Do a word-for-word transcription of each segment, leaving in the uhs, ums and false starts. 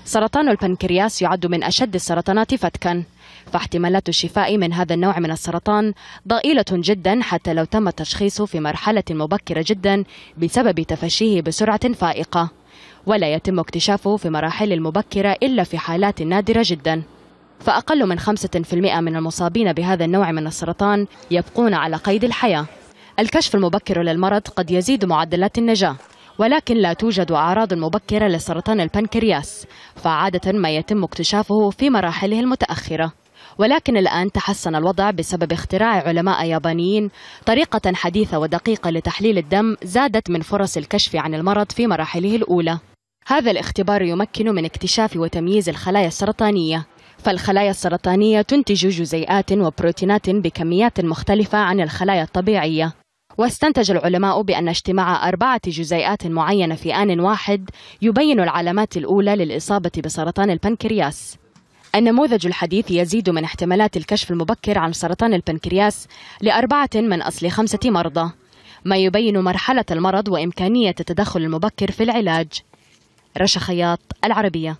سرطان البنكرياس يعد من أشد السرطانات فتكا، فاحتمالات الشفاء من هذا النوع من السرطان ضئيلة جدا حتى لو تم تشخيصه في مرحلة مبكرة جدا بسبب تفشيه بسرعة فائقة، ولا يتم اكتشافه في مراحل المبكرة إلا في حالات نادرة جدا. فأقل من خمسة بالمئة من المصابين بهذا النوع من السرطان يبقون على قيد الحياة. الكشف المبكر للمرض قد يزيد معدلات النجاة، ولكن لا توجد أعراض مبكرة لسرطان البنكرياس، فعادة ما يتم اكتشافه في مراحله المتأخرة. ولكن الآن تحسن الوضع بسبب اختراع علماء يابانيين طريقة حديثة ودقيقة لتحليل الدم زادت من فرص الكشف عن المرض في مراحله الأولى. هذا الاختبار يمكن من اكتشاف وتمييز الخلايا السرطانية، فالخلايا السرطانية تنتج جزيئات وبروتينات بكميات مختلفة عن الخلايا الطبيعية. واستنتج العلماء بأن اجتماع أربعة جزيئات معينة في آن واحد يبين العلامات الأولى للإصابة بسرطان البنكرياس. النموذج الحديث يزيد من احتمالات الكشف المبكر عن سرطان البنكرياس لأربعة من أصل خمسة مرضى، ما يبين مرحلة المرض وإمكانية التدخل المبكر في العلاج. رشا خياط، العربية.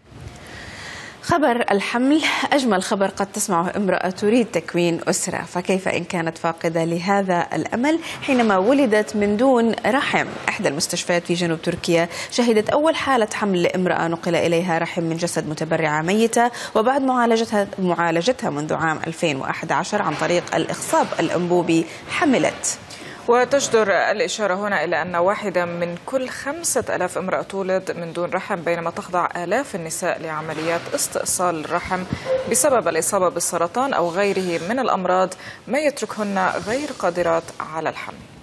خبر الحمل أجمل خبر قد تسمعه امرأة تريد تكوين أسرة، فكيف إن كانت فاقدة لهذا الأمل حينما ولدت من دون رحم؟ إحدى المستشفيات في جنوب تركيا شهدت أول حالة حمل لامرأة نقل إليها رحم من جسد متبرعة ميتة، وبعد معالجتها معالجتها منذ عام ألفين وأحد عشر عن طريق الإخصاب الأنبوبي حملت. وتجدر الإشارة هنا إلى أن واحدة من كل خمسة ألاف امرأة تولد من دون رحم، بينما تخضع آلاف النساء لعمليات استئصال الرحم بسبب الإصابة بالسرطان أو غيره من الأمراض، ما يتركهن غير قادرات على الحمل.